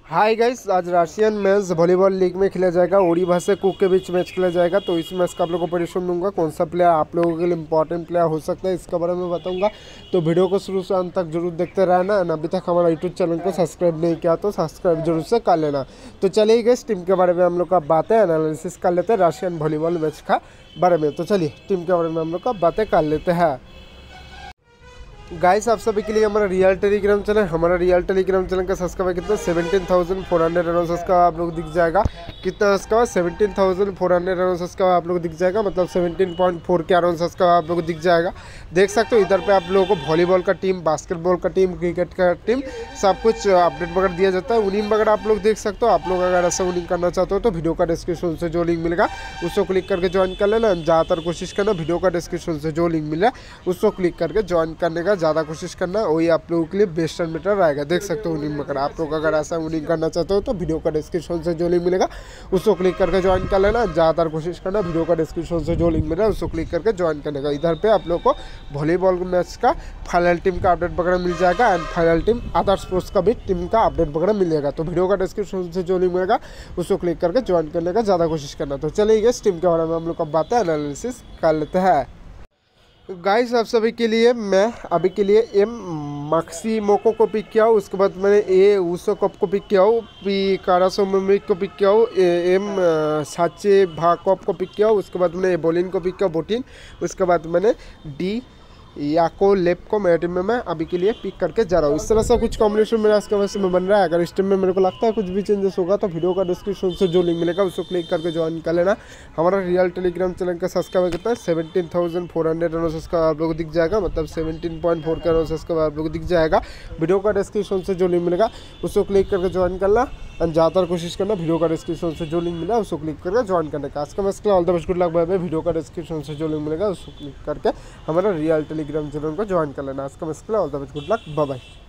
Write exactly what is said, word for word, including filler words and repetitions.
हाय guys, आज Russian men's volleyball league में खेला जाएगा। ओडिशा से कुक के बीच मैच खेला जाएगा। तो इस मैच का आप लोगों को प्रेडिक्शन दूंगा, कौन सा प्लेयर आप लोगों के लिए इंपॉर्टेंट प्लेयर हो सकता है इसके बारे में बताऊंगा। तो वीडियो को शुरू से अंत तक जरूर देखते रहना। एंड अभी तक हमारा यूट्यूब चैनल को सब्सक्राइब नहीं किया तो सब्सक्राइब जरूर से कर लेना। तो चलिए गाइस, टीम के बारे में हम लोग का बातें एनालिसिस कर लेते हैं रशियन वॉलीबॉल मैच का बारे में। तो चलिए टीम के बारे में हम लोग का बातें कर लेते हैं। गाइस, आप सभी के लिए हमारा रियल टेलीग्राम चैनल हमारा रियल टेलीग्राम चैनल का सब्सक्राइबर कितना seventeen thousand four hundred run subscriber आप लोग दिख जाएगा। कितना subscriber seventeen thousand four hundred run subscriber आप लोग दिख जाएगा, मतलब सेवनटीन पॉइंट फोर के रन सब्सक्राइबर आप लोग दिख जाएगा। देख सकते हो इधर पे आप लोगों को वॉलीबॉल का टीम, बास्केटबॉल का टीम, क्रिकेट का टीम सब कुछ अपडेट वगैरह दिया जाता है। विनिंग वगैरह आप लोग देख सकते हो। आप लोग अगर ऐसा विनिंग करना चाहते हो तो वीडियो का डिस्क्रिप्शन से जो लिंक मिलेगा उसको क्लिक करके ज्वाइन कर लेना। ज़्यादातर कोशिश करना वीडियो का डिस्क्रिप्शन से जो लिंक मिला उसको क्लिक करके ज्वाइन करने का ज़्यादा कोशिश करना, वही आप लोगों के लिए बेस्ट रन मीटर रहेगा। देख सकते हो विनिंग वगैरह आप लोग अगर ऐसा विनिंग करना चाहते हो तो वीडियो का डिस्क्रिप्शन से जो लिंक मिलेगा उसको क्लिक करके ज्वाइन कर लेना। ज़्यादातर कोशिश करना वीडियो का डिस्क्रिप्शन से जो लिंक मिला उसको क्लिक करके ज्वाइन करने का। इधर पे आप लोग को वॉलीबॉल मैच का फाइनल टीम का अपडेट वगैरह मिल जाएगा and final team other sports का भी टीम का अपडेट वगैरह मिल जाएगा। तो वीडियो का डिस्क्रिप्शन से जो लिंक मिलेगा उसको क्लिक करके ज्वाइन करने का ज़्यादा कोशिश करना। तो चलिए इस टीम के बारे में हम लोग का बातें एनालिसिस कर लेते हैं। गाइस, आप सभी के लिए मैं अभी के लिए एम मैक्सी मोको को पिक किया हूँ। उसके बाद मैंने ए ऊसो कप को पिक किया हूँ, पी कारासो मेमिक को पिक किया हूँ, एम साचे भाकॉप को पिक किया हूँ। उसके बाद मैंने बोलिन को पिक किया बोटिन। उसके बाद मैंने डी याको लेप को मेरे टीम में मैं अभी के लिए पिक करके जा रहा हूँ। इस तरह से कुछ कॉम्बिनेशन मेरा इसके वजह से में बन रहा है। अगर इस टीम में मेरे को लगता है कुछ भी चेंजेस होगा तो वीडियो का डिस्क्रिप्शन से जो लिंक मिलेगा उसको क्लिक करके ज्वाइन कर लेना। हमारा रियल टेलीग्राम चैनल का सब्सक्राइबर कितना है seventeen thousand four hundred run subscriber आप लोग दिख जाएगा, मतलब सेवनटीन पॉइंट फोर का रन सब्सक्राइबर आप लोग दिख जाएगा। वीडियो का डिस्क्रिप्शन से जो लिंक मिलेगा उसको क्लिक करके ज्वाइन करना एंड ज़्यादातर कोशिश करना वीडियो का डिस्क्रिप्शन से जो लिंक मिला उसको क्लिक करके ज्वाइन करने का। आज का मैच के all the best, good luck, bye bye. Video का डिस्क्रिप्शन से जो लिंक मिलेगा उसको क्लिक करके हमारा रियल टेलीग्राम चैनल को ज्वाइन कर लेना। आज का मैच के all the best, good luck, bye bye.